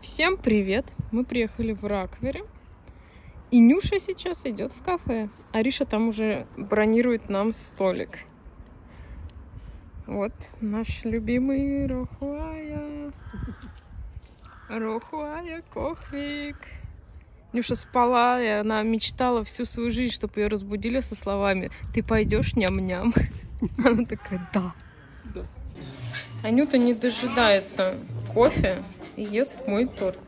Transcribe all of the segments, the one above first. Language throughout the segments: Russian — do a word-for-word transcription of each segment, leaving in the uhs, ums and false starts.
Всем привет! Мы приехали в Раквере, и Нюша сейчас идет в кафе. Ариша там уже бронирует нам столик. Вот наш любимый Рохуая. Рохуая Кохвик. Нюша спала, и она мечтала всю свою жизнь, чтобы ее разбудили со словами: «Ты пойдешь, ням-ням?» Она такая: «Да». Да. Анюта не дожидается кофе и ест мой торт.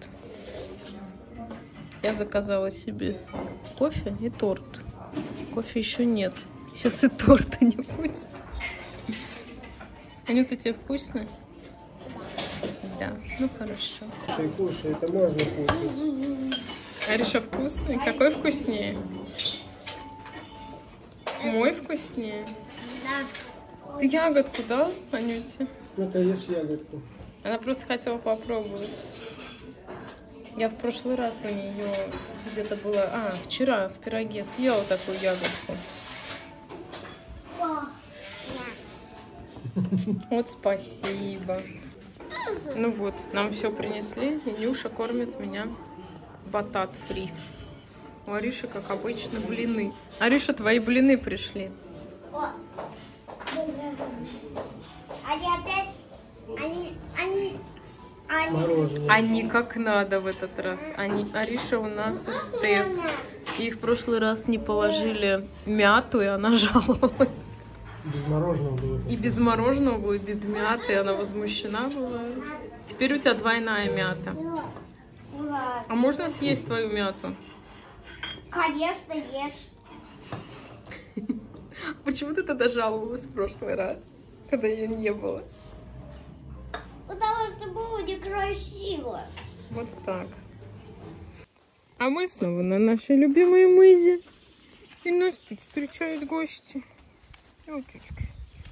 Я заказала себе кофе и торт. Кофе еще нет. Сейчас и торта не будет. Анюта, тебе вкусно? Да. Ну хорошо. Ты кушай, это можно кушать. Ариша, вкусный? Какой вкуснее? Мой вкуснее? Да. Ты ягодку дал, Анюте? Ну-ка, ешь ягодку. Она просто хотела попробовать. Я в прошлый раз у нее где-то была... А, вчера в пироге съела такую ягодку. Вот спасибо. Ну вот, нам все принесли, и Нюша кормит меня батат фри. У Ариши, как обычно, блины. Ариша, твои блины пришли. Они опять... Они... Они... Они... Мороженое. Они как надо в этот раз. Они... Ариша у нас и Стеф. Ей в прошлый раз не положили мяту, и она жаловалась. Без мороженого было. И без мороженого было, и без мяты. Она возмущена была. Теперь у тебя двойная мята. А можно съесть твою мяту? Конечно, ешь. Почему ты тогда жаловалась в прошлый раз, когда ее не было? Потому что было некрасиво. Вот так. А мы снова на нашей любимой мызе. И нас тут встречают гости. Утечка.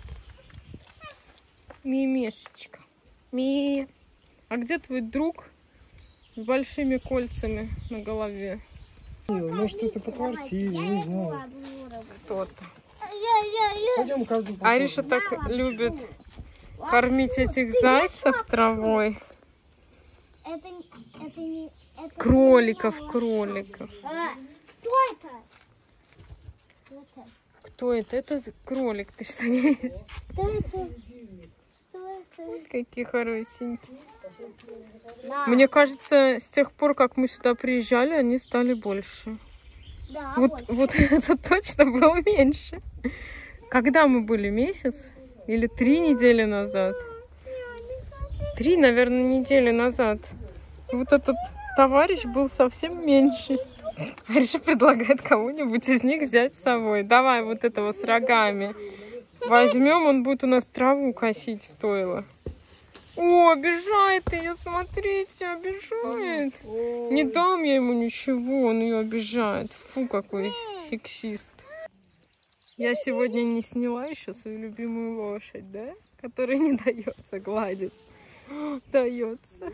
Мимешечка. Ми. А где твой друг с большими кольцами на голове? Может, это по квартире, не знаю. Кто-то. Пойдем каждый. Ариша так любит кормить этих зайцев травой. Это, это не... Это Кроликов, не кроликов. А, кто это? Кто это? Кто это? Это кролик. Ты что, не видишь? Что это? Что это? Какие хорошенькие. Да. Мне кажется, с тех пор, как мы сюда приезжали, они стали больше. Да, Вот, вот. вот это точно было меньше. Когда мы были? Месяц? Или три недели назад? Три, наверное, недели назад. Вот этот товарищ был совсем меньше. Ариша предлагает кому-нибудь из них взять с собой. Давай вот этого с рогами. Возьмем, он будет у нас траву косить в тойло. О, обижает ее, смотрите, обижает. Не дам я ему ничего, он ее обижает. Фу, какой сексист. Я сегодня не сняла еще свою любимую лошадь, да? Которая не дается гладить. Дается.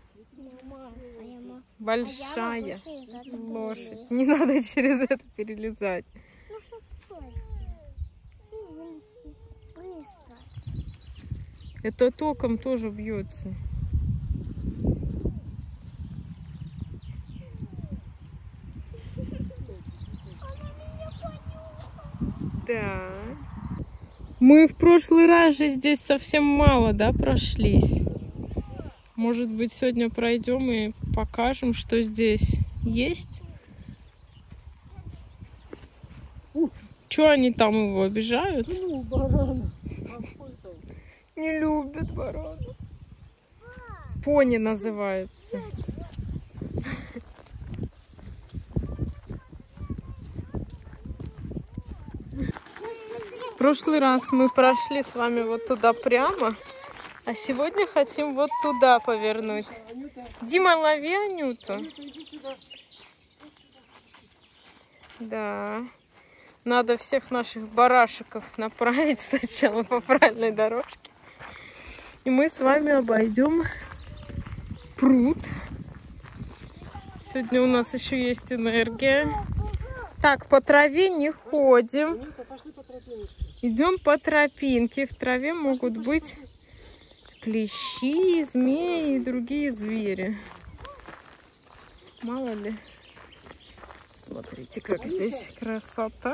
Большая лошадь. Не надо через это перелезать. Это током тоже бьется. Да. Мы в прошлый раз же здесь совсем мало, да, прошлись. Может быть, сегодня пройдем и покажем, что здесь есть. Че они там его обижают? Ну, баран. Не любят барана. Пони называется. В прошлый раз мы прошли с вами вот туда прямо, а сегодня хотим вот туда повернуть. Дима, лови Анюту. Да. Надо всех наших барашеков направить сначала по правильной дорожке. И мы с вами обойдем пруд. Сегодня у нас еще есть энергия. Так, по траве не ходим. Идем по тропинке. В траве могут быть клещи, змеи и другие звери. Мало ли. Смотрите, как здесь красота.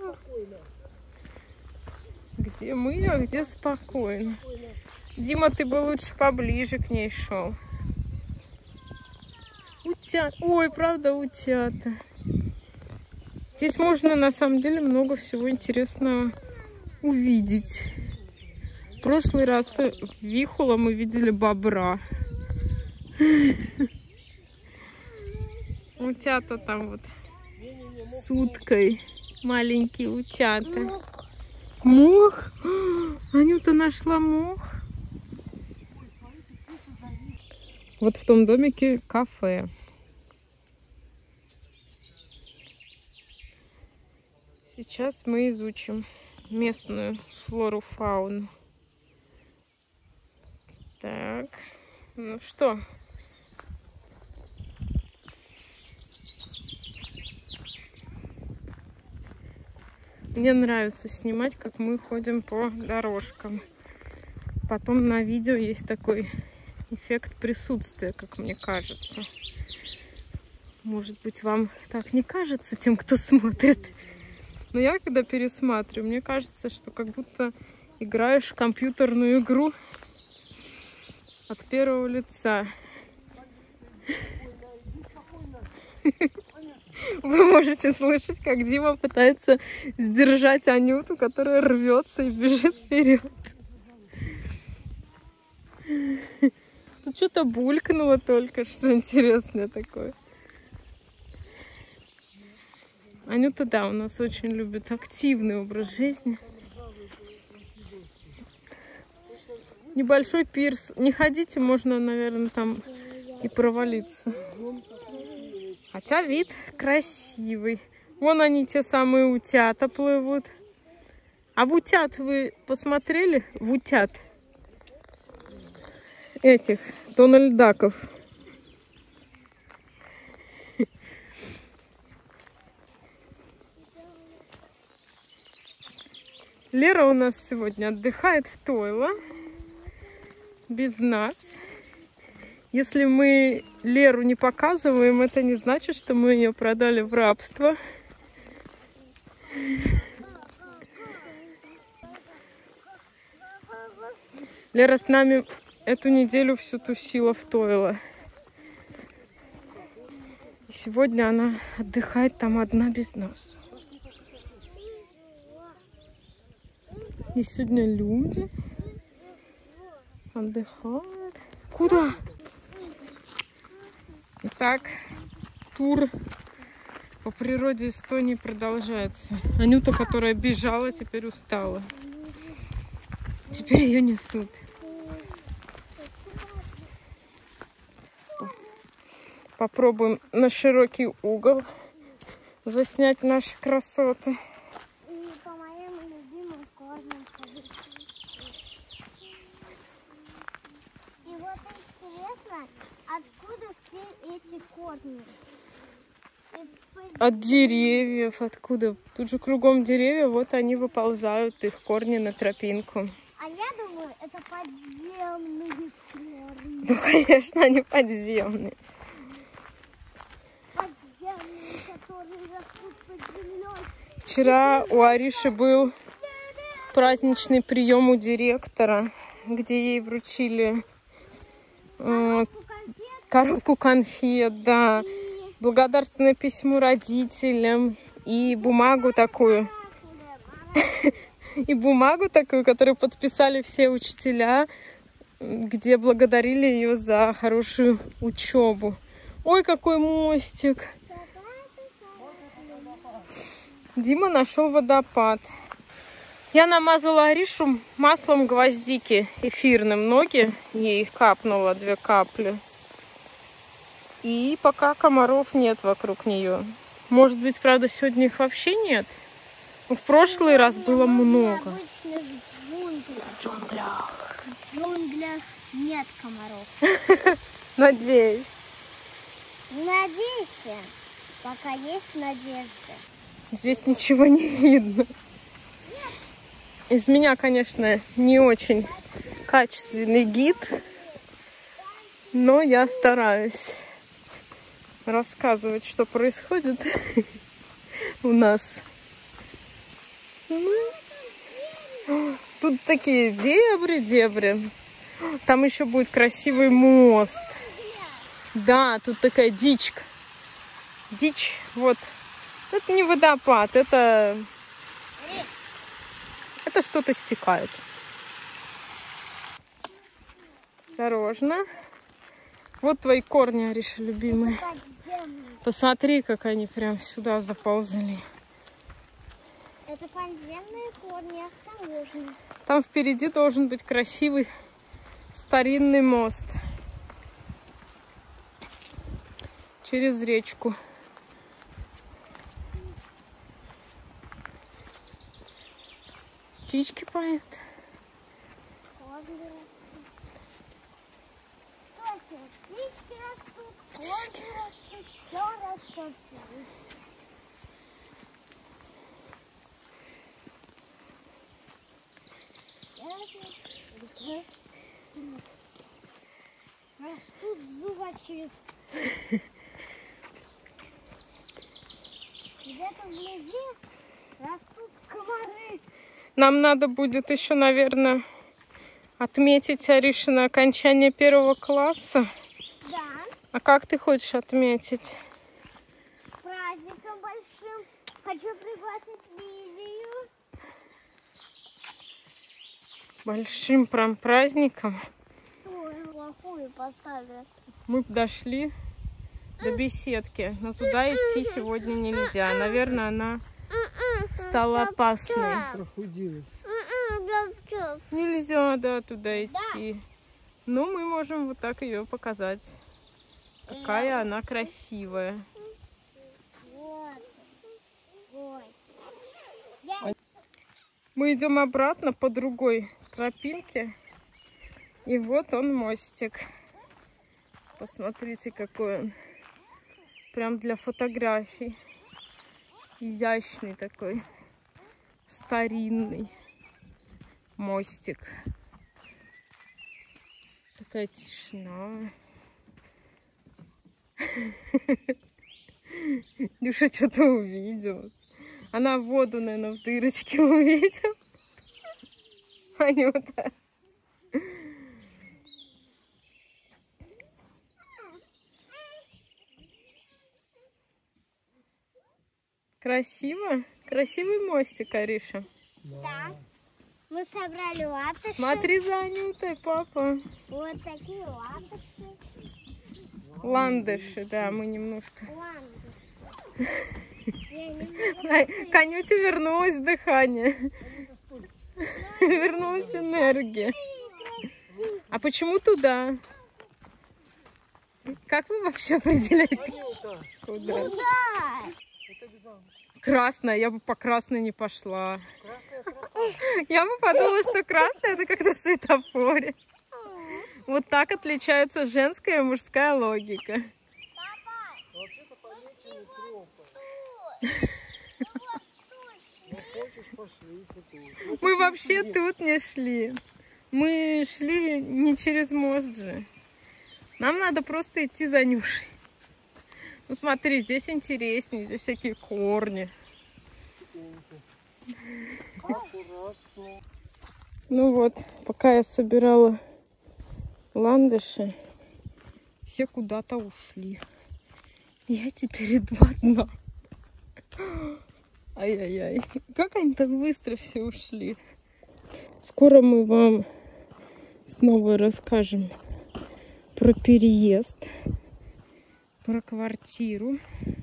Где мы, а где спокойно. Дима, ты бы лучше поближе к ней шел. Утят. Ой, правда, утята. Здесь можно на самом деле много всего интересного увидеть. В прошлый раз в Вихула мы видели бобра. Утята там вот с уткой. Маленькие утята. Мох? Анюта нашла мох. Вот в том домике кафе. Сейчас мы изучим местную флору, фауну. Так, ну что? Мне нравится снимать, как мы ходим по дорожкам. Потом на видео есть такой эффект присутствия, как мне кажется. Может быть, вам так не кажется, тем, кто смотрит. Но я, когда пересматриваю, мне кажется, что как будто играешь в компьютерную игру от первого лица. Вы можете слышать, как Дима пытается сдержать Анюту, которая рвется и бежит вперед. Тут что-то булькнуло только, что интересное такое. Анюта, да, у нас очень любит активный образ жизни. Небольшой пирс. Не ходите, можно, наверное, там и провалиться. Хотя вид красивый. Вон они, те самые утята плывут. А в утят вы посмотрели? В утят. Этих, Дональдаков. Лера у нас сегодня отдыхает в Тойло. Без нас. Если мы Леру не показываем, это не значит, что мы ее продали в рабство. Лера с нами эту неделю всю тусила в Тойло. Сегодня она отдыхает там одна без нас. И сегодня люди отдыхают. Куда? Итак, тур по природе Эстонии продолжается. Анюта, которая бежала, теперь устала. Теперь ее несут. Попробуем на широкий угол заснять наши красоты. И по моим любимым корням ходить. И вот интересно, откуда все эти корни? От деревьев. Откуда? Тут же кругом деревья, вот они выползают, их корни на тропинку. А я думаю, это подземные корни. Ну, конечно, они подземные. Подземные, которые растут под землей. Вчера у Ариши был праздничный прием у директора, где ей вручили э, коробку конфет, да, благодарственное письмо родителям и бумагу такую. И бумагу такую, которую подписали все учителя, где благодарили ее за хорошую учебу. Ой, какой мостик! Дима нашел водопад. Я намазала Аришу маслом гвоздики эфирным. Ноги ей капнула две капли. И пока комаров нет вокруг нее. Может быть, правда, сегодня их вообще нет? В прошлый раз было много. Обычно в джунглях. В джунглях. В джунглях нет комаров. Надеюсь. Надейся, пока есть надежда. Здесь ничего не видно. Из меня, конечно, не очень качественный гид, но я стараюсь. рассказывать, что происходит у нас. Тут такие дебри-дебри. Там еще будет красивый мост. Да, тут такая дичка. Дичь, вот. Это не водопад, это... Это что-то стекает. Осторожно. Вот твои корни, Ариша, любимые. Посмотри, как они прям сюда заползали. Это подземные корни, осторожно. Там впереди должен быть красивый старинный мост через речку. Птички поют. Птички растут, Птички. растут, все растут. Растут зубочистки. Где-то вблизи растут комары. Нам надо будет еще, наверное, отметить, Аришина, окончание первого класса. Да. А как ты хочешь отметить? Праздником большим. Хочу пригласить Лилию. Большим прям праздником. Ой, плохую поставили. Мы дошли до беседки, но туда идти сегодня нельзя. Наверное, она стала опасной. Прохудилась. Нельзя, да, туда идти. Но мы можем вот так ее показать. Какая она красивая. Вот. Ой. Мы идем обратно по другой тропинке. И вот он, мостик. Посмотрите, какой он. Прям для фотографий. Изящный такой. Старинный мостик. Такая тишина. Люша что-то увидела. Она воду, наверное, в дырочке увидела. Анюта. Красиво? Красивый мостик, Ариша. Да. Мы собрали латыши. Смотри за Анютой, папа. Вот такие латыши. Ландыши, да, мы немножко. Ландыши. К Анюте вернулось дыхание. Вернулась энергия. А почему туда? Как вы вообще определяете? Куда? Куда? Красная, я бы по красной не пошла. Я бы подумала, что красная это как на светофоре. Вот так отличается женская и мужская логика. Вообще-то помечены тропы. Мы вообще тут не шли. Мы шли не через мост же. Нам надо просто идти за Нюшей. Ну смотри, здесь интереснее, здесь всякие корни. Аккуратно. Ну вот, пока я собирала ландыши, все куда-то ушли. Я теперь иду одна. Ай-яй-яй. Как они так быстро все ушли? Скоро мы вам снова расскажем про переезд, про квартиру.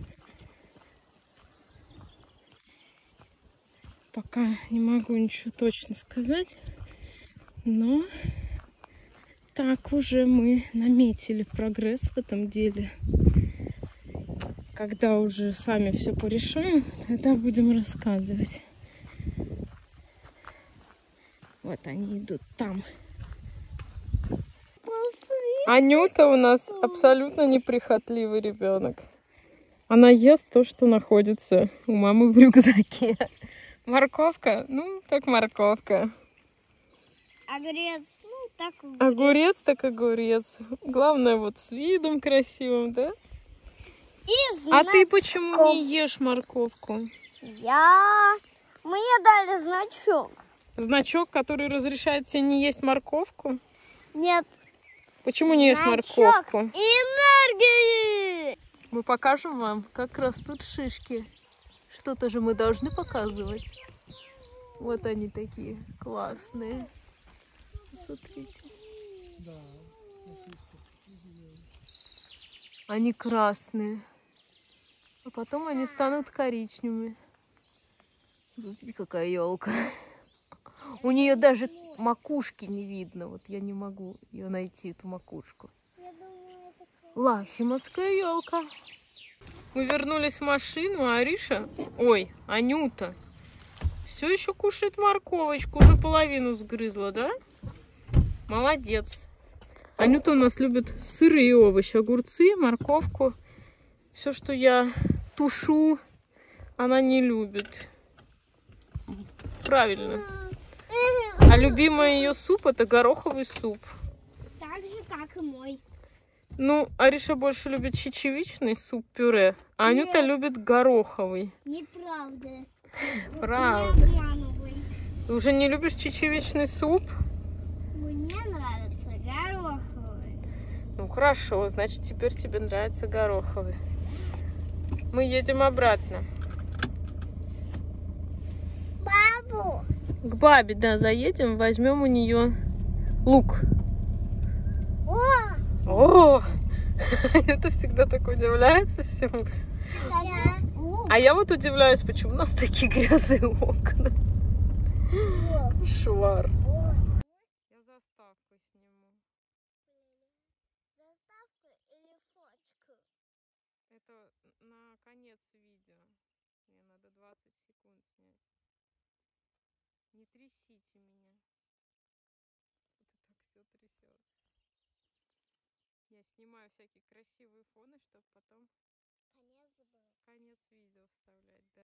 Пока не могу ничего точно сказать, но так уже мы наметили прогресс в этом деле. Когда уже сами все порешаем, тогда будем рассказывать. Вот они идут там. Анюта у нас абсолютно неприхотливый ребенок. Она ест то, что находится у мамы в рюкзаке. Морковка? Ну, так морковка. Огурец? Ну, так Огурец, так огурец. Главное, вот с видом красивым, да? И А ты значок. почему не ешь морковку? Я... Мне дали значок. Значок, который разрешает тебе не есть морковку? Нет. Почему не ешь Значок морковку? энергии. Мы покажем вам, как растут шишки. Что-то же мы должны показывать. Вот они такие классные. Смотрите. Да. Они красные. А потом они станут коричневыми. Смотрите, какая елка. У нее даже макушки не видно. Вот я не могу ее найти, эту макушку. Я думаю, это... Лахимовская елка. Мы вернулись в машину, а Ариша, ой, Анюта, все еще кушает морковочку, уже половину сгрызла, да? Молодец. Анюта у нас любит сырые овощи, огурцы, морковку. Все, что я тушу, она не любит. Правильно. А любимый ее суп — это гороховый суп. Так же, как и мой. Ну, Ариша больше любит чечевичный суп-пюре, а Анюта Нет. любит гороховый. Неправда. Правда. Не обманывай. Ты уже не любишь чечевичный суп? Мне нравится гороховый. Ну хорошо, значит теперь тебе нравится гороховый. Мы едем обратно. Бабу. К бабе, да, заедем, возьмем у нее лук. О! О, это всегда так удивляется всему. Даже лук. А я вот удивляюсь, почему у нас такие грязные окна. Кошмар. Я заставку сниму. Заставку или фотку? Это на конец видео. Мне надо двадцать секунд снять. Не трясите меня. Это так все трясется. Я снимаю всякие красивые фоны, чтобы потом Конец был. конец видео вставлять, да.